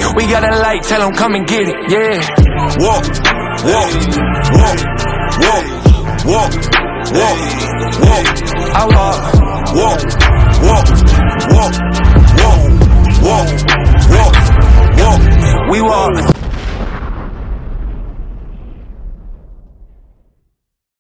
We got a light, tell them come and get it, yeah. Walk, walk, walk, walk, walk, walk, walk. I walk, walk, walk, walk, walk, walk, walk, walk. we walk.